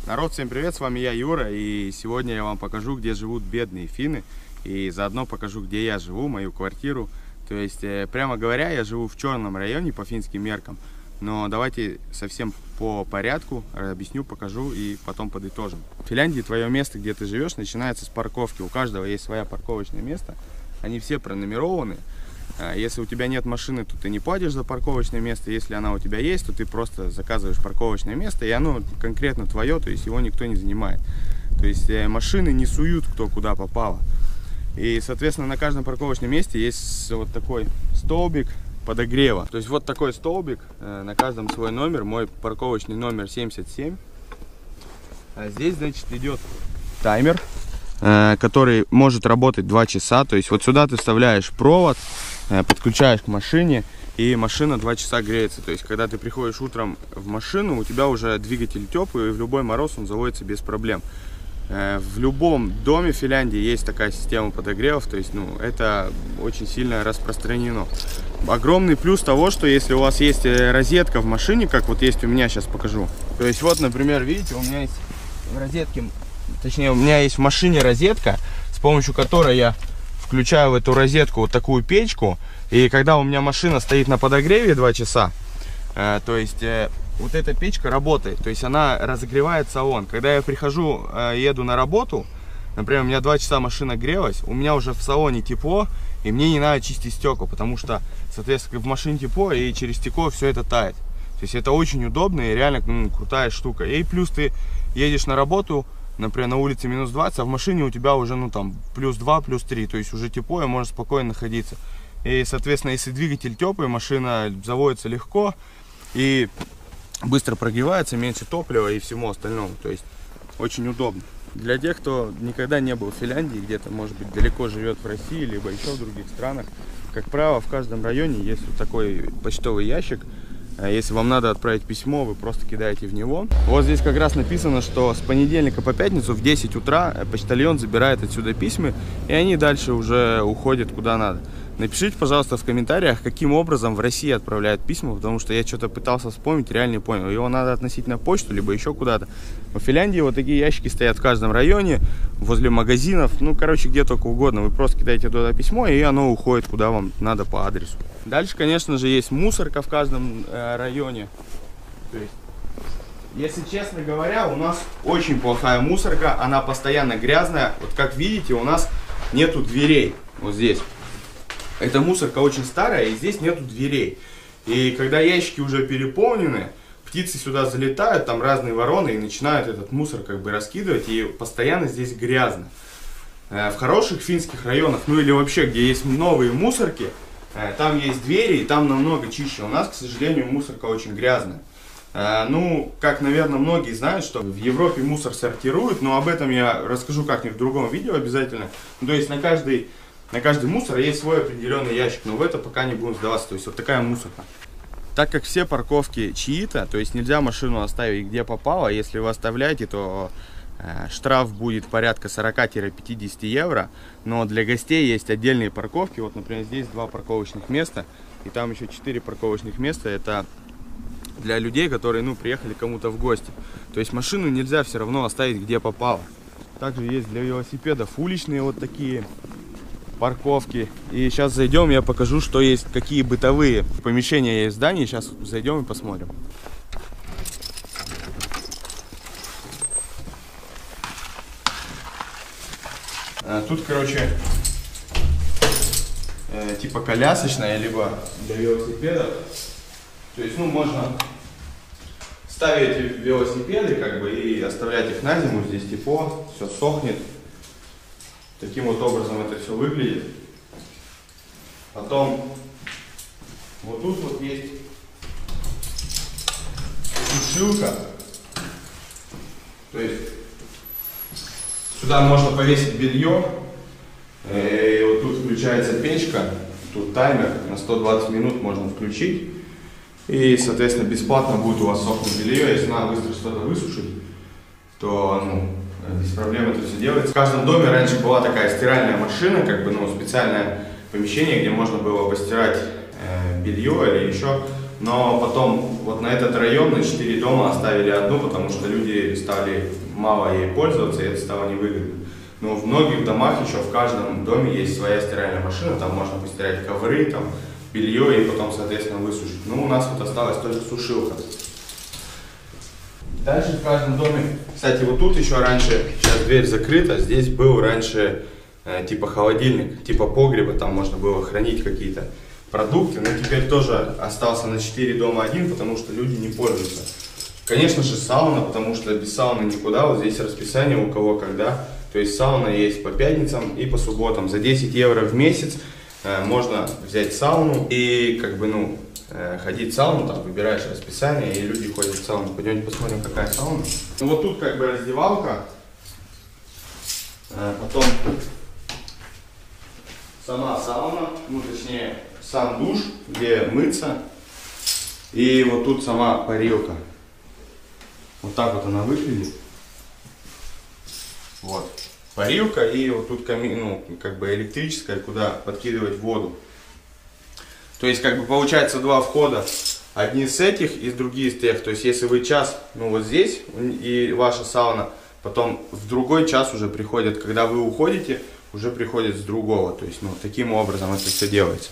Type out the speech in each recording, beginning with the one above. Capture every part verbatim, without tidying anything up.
Народ, всем привет, с вами я, Юра, и сегодня я вам покажу, где живут бедные финны, и заодно покажу, где я живу, мою квартиру. То есть, прямо говоря, я живу в черном районе по финским меркам, но давайте совсем по порядку объясню, покажу и потом подытожим. В Финляндии твое место, где ты живешь, начинается с парковки, у каждого есть своя парковочное место, они все пронумерованы. Если у тебя нет машины, то ты не платишь за парковочное место. Если она у тебя есть, то ты просто заказываешь парковочное место, и оно конкретно твое, то есть его никто не занимает. То есть машины не суют кто куда попало. И, соответственно, на каждом парковочном месте есть вот такой столбик подогрева. То есть вот такой столбик, на каждом свой номер. Мой парковочный номер семьдесят семь. А здесь, значит, идет таймер, который может работать два часа. То есть вот сюда ты вставляешь провод, подключаешь к машине, и машина два часа греется. То есть когда ты приходишь утром в машину, у тебя уже двигатель теплый, и в любой мороз он заводится без проблем. В любом доме в Финляндии есть такая система подогревов, то есть ну, это очень сильно распространено. Огромный плюс того, что если у вас есть розетка в машине, как вот есть у меня, сейчас покажу. То есть вот, например, видите, у меня есть в розетке, точнее у меня есть в машине розетка, с помощью которой я включаю в эту розетку вот такую печку, и когда у меня машина стоит на подогреве два часа, э, то есть э, вот эта печка работает, то есть она разогревает салон. Когда я прихожу, э, еду на работу, например, у меня два часа машина грелась, у меня уже в салоне тепло, и мне не надо чистить стекла, потому что, соответственно, в машине тепло, и через стекло все это тает. То есть это очень удобно и реально ну, крутая штука. И плюс ты едешь на работу, например, на улице минус двадцать, а в машине у тебя уже, ну, там, плюс два, плюс три, то есть уже тепло, и можно спокойно находиться. И, соответственно, если двигатель теплый, машина заводится легко и быстро прогревается, меньше топлива и всему остальному, то есть очень удобно. Для тех, кто никогда не был в Финляндии, где-то, может быть, далеко живет в России, либо еще в других странах, как правило, в каждом районе есть вот такой почтовый ящик. Если вам надо отправить письмо, вы просто кидаете в него. Вот здесь как раз написано, что с понедельника по пятницу в десять утра почтальон забирает отсюда письма, и они дальше уже уходят куда надо. Напишите, пожалуйста, в комментариях, каким образом в России отправляют письма, потому что я что-то пытался вспомнить, реально не понял. Его надо относить на почту, либо еще куда-то. В Финляндии вот такие ящики стоят в каждом районе, возле магазинов, ну, короче, где только угодно. Вы просто кидаете туда письмо, и оно уходит куда вам надо по адресу. Дальше, конечно же, есть мусорка в каждом э, районе. То есть, если честно говоря, у нас очень плохая мусорка, она постоянно грязная. Вот как видите, у нас нету дверей вот здесь. Эта мусорка очень старая, и здесь нету дверей. И когда ящики уже переполнены, птицы сюда залетают, там разные вороны, и начинают этот мусор как бы раскидывать, и постоянно здесь грязно. В хороших финских районах, ну или вообще, где есть новые мусорки, там есть двери, и там намного чище. У нас, к сожалению, мусорка очень грязная. Ну, как, наверное, многие знают, что в Европе мусор сортируют, но об этом я расскажу как-нибудь в другом видео обязательно. То есть на каждый... На каждый мусор есть свой определенный ящик, но в это пока не будем сдаваться. То есть вот такая мусорка. Так как все парковки чьи-то, то есть нельзя машину оставить где попало. Если вы оставляете, то э, штраф будет порядка сорок-пятьдесят евро. Но для гостей есть отдельные парковки. Вот, например, здесь два парковочных места. И там еще четыре парковочных места. Это для людей, которые ну, приехали кому-то в гости. То есть машину нельзя все равно оставить где попало. Также есть для велосипедов уличные вот такие парковки. И сейчас зайдем, я покажу, что есть, какие бытовые помещения есть в здании. Сейчас зайдем и посмотрим. Тут, короче, э, типа колясочная, либо для велосипедов. То есть, ну, можно ставить велосипеды, как бы, и оставлять их на зиму. Здесь тепло, все сохнет. Таким вот образом это все выглядит. Потом вот тут вот есть сушилка. То есть сюда можно повесить белье. И вот тут включается печка. Тут таймер на сто двадцать минут можно включить. И, соответственно, бесплатно будет у вас сохнуть белье. Если надо быстро что-то высушить, то ну, без проблем это все делается. В каждом доме раньше была такая стиральная машина, как бы, ну, специальное помещение, где можно было постирать э, белье или еще Но потом вот на этот район на четыре дома оставили одну, потому что люди стали мало ей пользоваться, и это стало невыгодно. Но в многих домах еще в каждом доме есть своя стиральная машина, там можно постирать ковры, там, белье и потом, соответственно, высушить. Ну, у нас вот осталась только сушилка. Дальше в каждом доме, кстати, вот тут еще раньше, сейчас дверь закрыта, здесь был раньше э, типа холодильник, типа погреба, там можно было хранить какие-то продукты, но теперь тоже остался на четыре дома один, потому что люди не пользуются. Конечно же сауна, потому что без сауны никуда, вот здесь расписание у кого когда, то есть сауна есть по пятницам и по субботам, за десять евро в месяц э, можно взять сауну и как бы ну э, ходить в сауну, там выбираешь расписание и люди ходят в сауну. Пойдемте посмотрим, какая сауна. Ну, вот тут как бы раздевалка, э, потом сама сауна, ну точнее сам душ, где мыться, и вот тут сама парилка. Вот так вот она выглядит. Вот. Парилка и вот тут камин, ну, как бы электрическая, куда подкидывать воду. То есть как бы получается два входа. Одни с этих и другие с тех. То есть если вы час, ну вот здесь и ваша сауна, потом в другой час уже приходят, когда вы уходите, уже приходят с другого. То есть ну таким образом это все делается.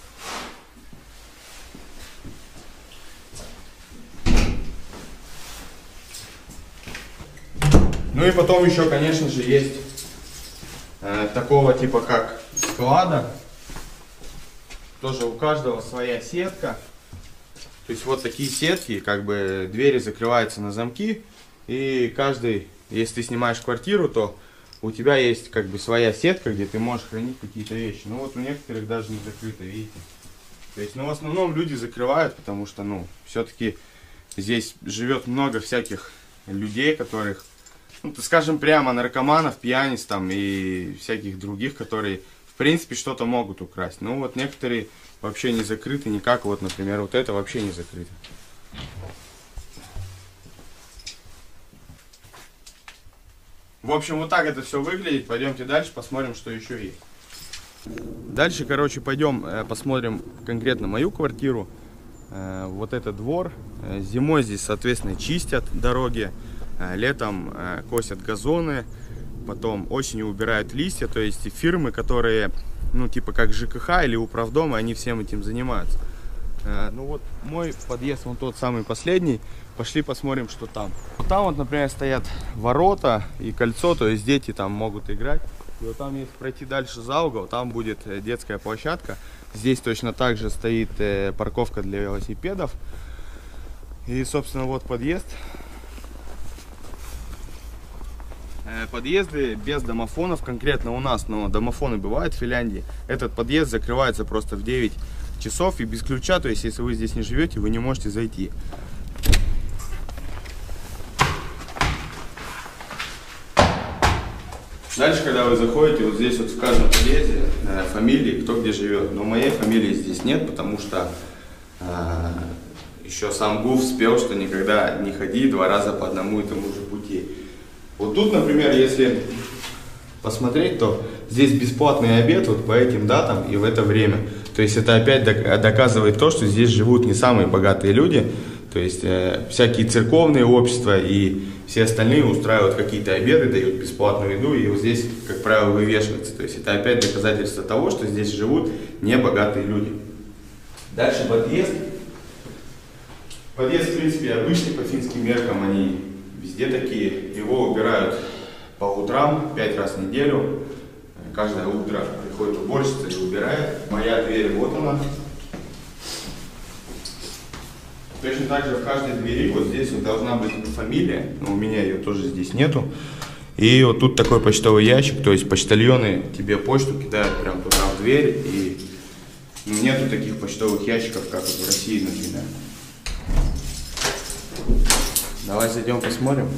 Ну и потом еще, конечно же, есть э, такого типа как склада. Тоже у каждого своя сетка. То есть вот такие сетки, как бы двери закрываются на замки. И каждый, если ты снимаешь квартиру, то у тебя есть как бы своя сетка, где ты можешь хранить какие-то вещи. Ну вот у некоторых даже не закрыто, видите. То есть, ну в основном люди закрывают, потому что, ну, все-таки здесь живет много всяких людей, которых... Ну, скажем прямо, наркоманов, пьяниц там и всяких других, которые, в принципе, что-то могут украсть. Ну, вот некоторые вообще не закрыты никак. Вот, например, вот это вообще не закрыто. В общем, вот так это все выглядит. Пойдемте дальше, посмотрим, что еще есть. Дальше, короче, пойдем посмотрим конкретно мою квартиру. Вот это двор. Зимой здесь, соответственно, чистят дороги. Летом э, косят газоны, потом осенью убирают листья, то есть фирмы, которые, ну, типа как ЖКХ или управдомы, они всем этим занимаются. Э, ну вот мой подъезд, он тот самый последний, пошли посмотрим, что там. Вот там вот, например, стоят ворота и кольцо, то есть дети там могут играть. И вот там, если пройти дальше за угол, там будет детская площадка. Здесь точно так же стоит э, парковка для велосипедов. И, собственно, вот подъезд. Подъезды без домофонов конкретно у нас, но домофоны бывают в Финляндии. Этот подъезд закрывается просто в девять часов и без ключа, то есть если вы здесь не живете, вы не можете зайти. Дальше, когда вы заходите, вот здесь вот в каждом подъезде э, фамилии, кто где живет. Но моей фамилии здесь нет, потому что э, еще сам ГУФ спел, что никогда не ходи два раза по одному и тому же пути. Вот тут, например, если посмотреть, то здесь бесплатный обед вот по этим датам и в это время. То есть это опять доказывает то, что здесь живут не самые богатые люди. То есть э, всякие церковные общества и все остальные устраивают какие-то обеды, дают бесплатную еду, и вот здесь, как правило, вывешивается. То есть это опять доказательство того, что здесь живут небогатые люди. Дальше подъезд. Подъезд, в принципе, обычный по финским меркам, они везде такие. Его убирают по утрам, пять раз в неделю. Каждое утро приходит уборщица и убирает. Моя дверь, вот она. Точно так же в каждой двери вот здесь вот должна быть фамилия, но у меня ее тоже здесь нету. И вот тут такой почтовый ящик, то есть почтальоны тебе почту кидают прямо туда в дверь, и нету таких почтовых ящиков, как вот в России, например. Давай зайдем посмотрим.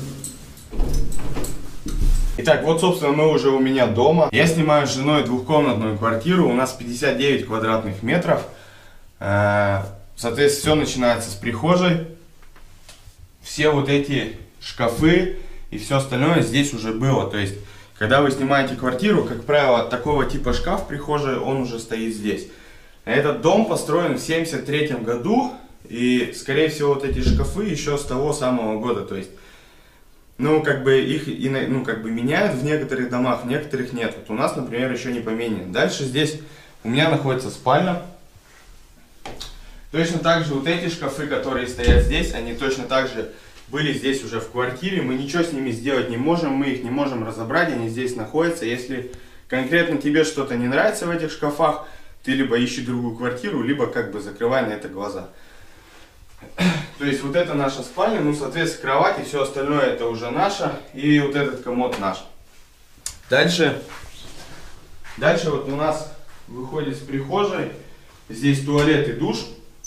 Итак, вот, собственно, мы уже у меня дома. Я снимаю с женой двухкомнатную квартиру, у нас пятьдесят девять квадратных метров. Соответственно, все начинается с прихожей. Все вот эти шкафы и все остальное здесь уже было. То есть, когда вы снимаете квартиру, как правило, такого типа шкаф в прихожей, он уже стоит здесь. Этот дом построен в семьдесят третьем году. И, скорее всего, вот эти шкафы еще с того самого года. То есть, ну, как бы их ну, как бы меняют в некоторых домах, в некоторых нет. Вот у нас, например, еще не поменяно. Дальше здесь у меня находится спальня. Точно так же вот эти шкафы, которые стоят здесь, они точно так же были здесь уже в квартире. Мы ничего с ними сделать не можем, мы их не можем разобрать, они здесь находятся. Если конкретно тебе что-то не нравится в этих шкафах, ты либо ищи другую квартиру, либо как бы закрывай на это глаза. То есть вот это наша спальня, ну, соответственно, кровать и все остальное это уже наше. И вот этот комод наш. Дальше, дальше вот у нас выходит с прихожей. Здесь туалет и душ.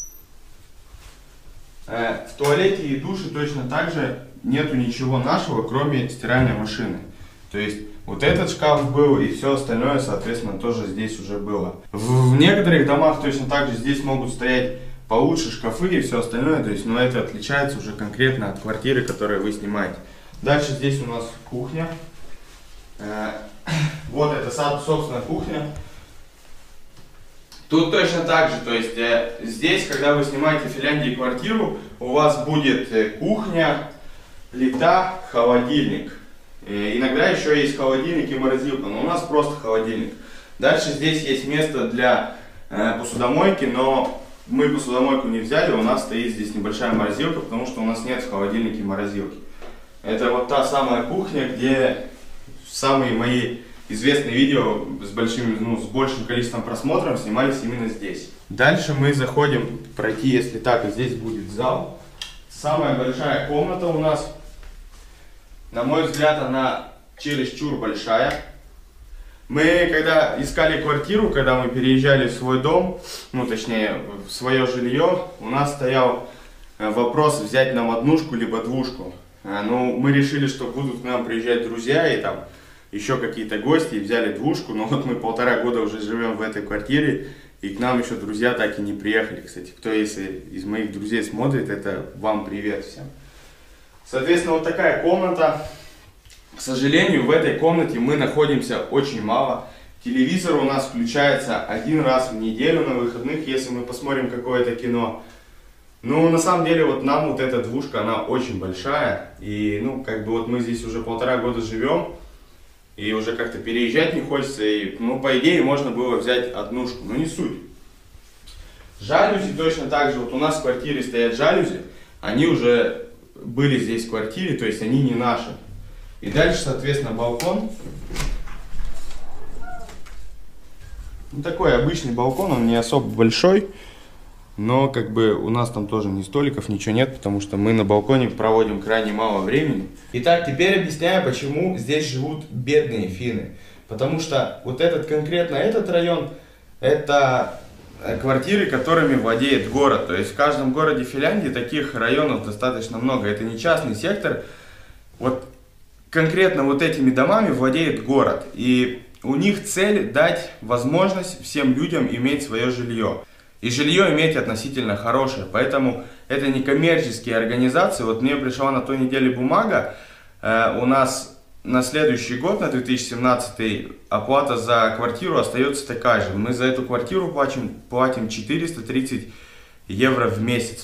В туалете и душе точно так же нету ничего нашего, кроме стиральной машины. То есть вот этот шкаф был и все остальное, соответственно, тоже здесь уже было. В, в некоторых домах точно так же здесь могут стоять получше шкафы и все остальное. То есть, но это отличается уже конкретно от квартиры, которую вы снимаете. Дальше здесь у нас кухня. Вот это, собственно, кухня. Тут точно так же, то есть э, здесь, когда вы снимаете в Финляндии квартиру, у вас будет э, кухня, плита, холодильник. Э, иногда еще есть холодильник и морозилка, но у нас просто холодильник. Дальше здесь есть место для э, посудомойки, но мы посудомойку не взяли, у нас стоит здесь небольшая морозилка, потому что у нас нет в холодильнике морозилки. Это вот та самая кухня, где самые мои известные видео с большим, ну, с большим количеством просмотров снимались именно здесь. Дальше мы заходим пройти, если так, и здесь будет зал. Самая большая комната у нас. На мой взгляд, она чересчур большая. Мы, когда искали квартиру, когда мы переезжали в свой дом, ну, точнее, в свое жилье, у нас стоял вопрос взять нам однушку либо двушку. Ну, мы решили, что будут к нам приезжать друзья и там еще какие-то гости, и взяли двушку, но вот мы полтора года уже живем в этой квартире, и к нам еще друзья так и не приехали. Кстати, кто если из моих друзей смотрит, это вам привет всем. Соответственно, вот такая комната. К сожалению, в этой комнате мы находимся очень мало. Телевизор у нас включается один раз в неделю на выходных, если мы посмотрим какое-то кино. Ну, на самом деле, вот нам вот эта двушка, она очень большая, и, ну, как бы вот мы здесь уже полтора года живем, и уже как-то переезжать не хочется, и, ну, по идее, можно было взять однушку, но не суть. Жалюзи точно так же, вот у нас в квартире стоят жалюзи, они уже были здесь в квартире, то есть они не наши. И дальше, соответственно, балкон. Ну, такой обычный балкон, он не особо большой, но как бы у нас там тоже ни столиков, ничего нет, потому что мы на балконе проводим крайне мало времени. Итак, теперь объясняю, почему здесь живут бедные финны. Потому что вот этот конкретно этот район, это квартиры, которыми владеет город. То есть в каждом городе Финляндии таких районов достаточно много. Это не частный сектор. Вот конкретно вот этими домами владеет город. И у них цель дать возможность всем людям иметь свое жилье. И жилье иметь относительно хорошее. Поэтому это не коммерческие организации. Вот мне пришла на той неделе бумага. Э, у нас на следующий год, на две тысячи семнадцатый, оплата за квартиру остается такая же. Мы за эту квартиру платим, платим четыреста тридцать евро в месяц.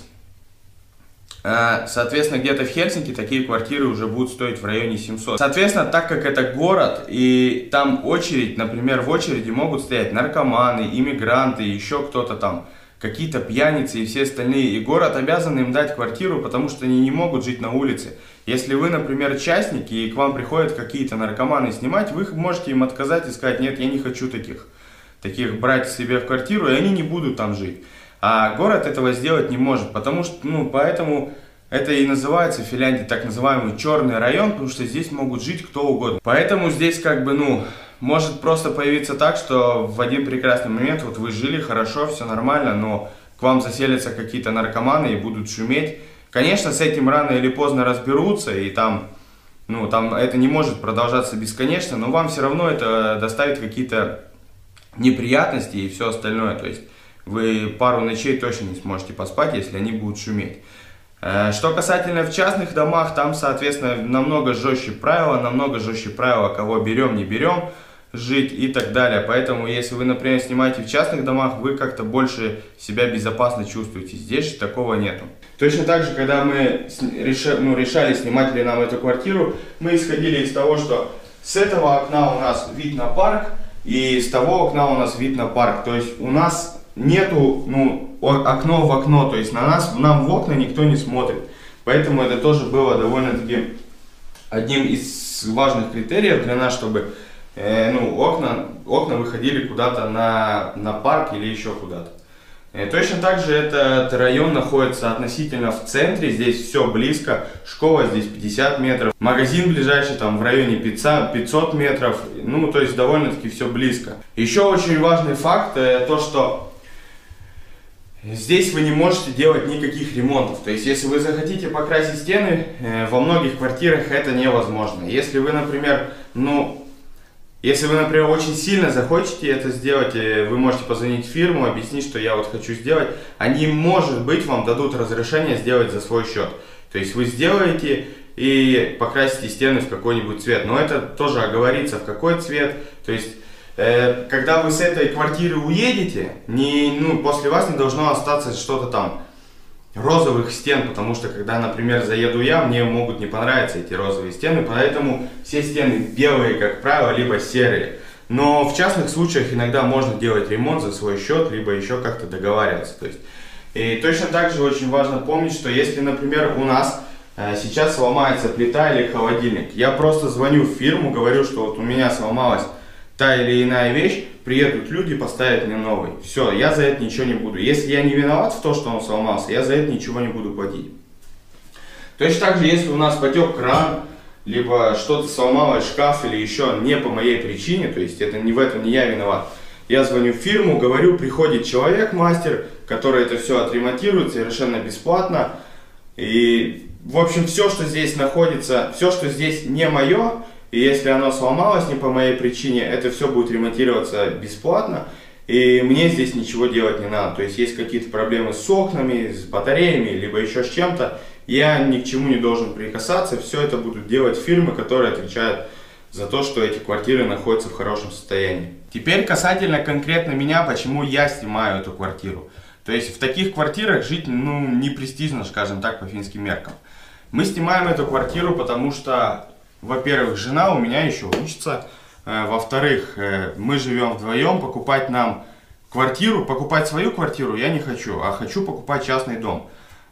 Э, соответственно, где-то в Хельсинки такие квартиры уже будут стоить в районе семисот. Соответственно, так как это город, и там очередь, например, в очереди могут стоять наркоманы, иммигранты, еще кто-то там, какие-то пьяницы и все остальные. И город обязан им дать квартиру, потому что они не могут жить на улице. Если вы, например, частник, и к вам приходят какие-то наркоманы снимать, вы можете им отказать и сказать: нет, я не хочу таких, таких брать себе в квартиру, и они не будут там жить. А город этого сделать не может, потому что, ну, поэтому это и называется в Финляндии так называемый черный район, потому что здесь могут жить кто угодно. Поэтому здесь как бы, ну, может просто появиться так, что в один прекрасный момент вот вы жили хорошо, все нормально, но к вам заселятся какие-то наркоманы и будут шуметь. Конечно, с этим рано или поздно разберутся, и там, ну, там это не может продолжаться бесконечно, но вам все равно это доставит какие-то неприятности и все остальное. То есть вы пару ночей точно не сможете поспать, если они будут шуметь. Что касательно в частных домах, там, соответственно, намного жестче правила, намного жестче правила, кого берем, не берем. жить и так далее. Поэтому, если вы, например, снимаете в частных домах, вы как-то больше себя безопасно чувствуете. Здесь же такого нету. Точно так же, когда мы решали, ну, решали, снимать ли нам эту квартиру, мы исходили из того, что с этого окна у нас вид на парк, и с того окна у нас вид на парк. То есть у нас нету, ну, окно в окно, то есть на нас, нам в окна никто не смотрит. Поэтому это тоже было довольно-таки одним из важных критериев для нас, чтобы э, ну, окна, окна выходили куда-то на, на парк или еще куда-то. Э, точно так же этот район находится относительно в центре, здесь все близко, школа здесь пятьдесят метров, магазин ближайший там в районе пятьсот метров, ну то есть довольно-таки все близко. Еще очень важный факт, э, то что здесь вы не можете делать никаких ремонтов. То есть, если вы захотите покрасить стены, э, во многих квартирах это невозможно. Если вы, например, ну, если вы, например, очень сильно захотите это сделать, э, вы можете позвонить в фирму, объяснить, что я вот хочу сделать. Они, может быть, вам дадут разрешение сделать за свой счет. То есть, вы сделаете и покрасите стены в какой-нибудь цвет. Но это тоже оговорится, в какой цвет. То есть, когда вы с этой квартиры уедете, не, ну, после вас не должно остаться что-то там розовых стен, потому что когда, например, заеду я, мне могут не понравиться эти розовые стены, поэтому все стены белые, как правило, либо серые. Но в частных случаях иногда можно делать ремонт за свой счет, либо еще как-то договариваться. То есть, и точно так же очень важно помнить, что если, например, у нас э, сейчас сломается плита или холодильник, я просто звоню в фирму, говорю, что вот у меня сломалась та или иная вещь, приедут люди, поставят мне новый. Все, я за это ничего не буду. Если я не виноват в том, что он сломался, я за это ничего не буду платить. Точно так же, если у нас потек кран, либо что-то сломалось, шкаф или еще не по моей причине, то есть это не в этом не я виноват, я звоню в фирму, говорю, приходит человек, мастер, который это все отремонтирует совершенно бесплатно. И, в общем, все, что здесь находится, все, что здесь не мое, и если оно сломалось не по моей причине, это все будет ремонтироваться бесплатно, и мне здесь ничего делать не надо. То есть есть какие-то проблемы с окнами, с батареями, либо еще с чем-то, я ни к чему не должен прикасаться, все это будут делать фирмы, которые отвечают за то, что эти квартиры находятся в хорошем состоянии. Теперь касательно конкретно меня, почему я снимаю эту квартиру. То есть в таких квартирах жить, ну, не престижно, скажем так, по финским меркам. Мы снимаем эту квартиру, потому что, во-первых, жена у меня еще учится, во-вторых, мы живем вдвоем, покупать нам квартиру, покупать свою квартиру я не хочу, а хочу покупать частный дом.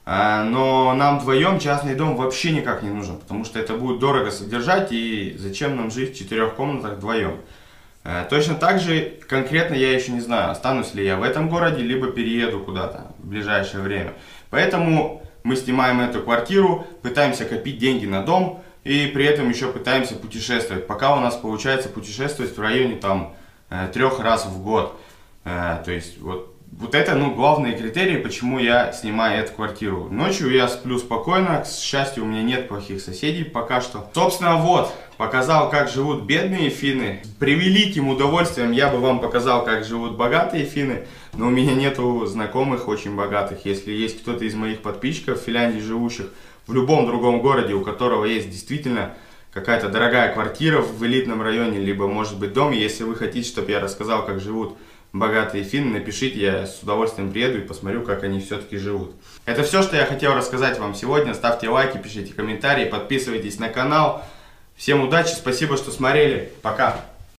Но нам вдвоем частный дом вообще никак не нужен, потому что это будет дорого содержать, и зачем нам жить в четырех комнатах вдвоем. Точно так же, конкретно я еще не знаю, останусь ли я в этом городе, либо перееду куда-то в ближайшее время. Поэтому мы снимаем эту квартиру, пытаемся копить деньги на дом, и при этом еще пытаемся путешествовать. Пока у нас получается путешествовать в районе там трех раз в год. То есть вот, вот это, ну, главные критерии, почему я снимаю эту квартиру. Ночью я сплю спокойно, к счастью, у меня нет плохих соседей пока что. Собственно, вот, показал, как живут бедные финны. С превеликим удовольствием я бы вам показал, как живут богатые финны, но у меня нету знакомых очень богатых. Если есть кто-то из моих подписчиков в Финляндии живущих, в любом другом городе, у которого есть действительно какая-то дорогая квартира в элитном районе, либо, может быть, дом, если вы хотите, чтобы я рассказал, как живут богатые финны, напишите, я с удовольствием приеду и посмотрю, как они все-таки живут. Это все, что я хотел рассказать вам сегодня. Ставьте лайки, пишите комментарии, подписывайтесь на канал. Всем удачи, спасибо, что смотрели. Пока!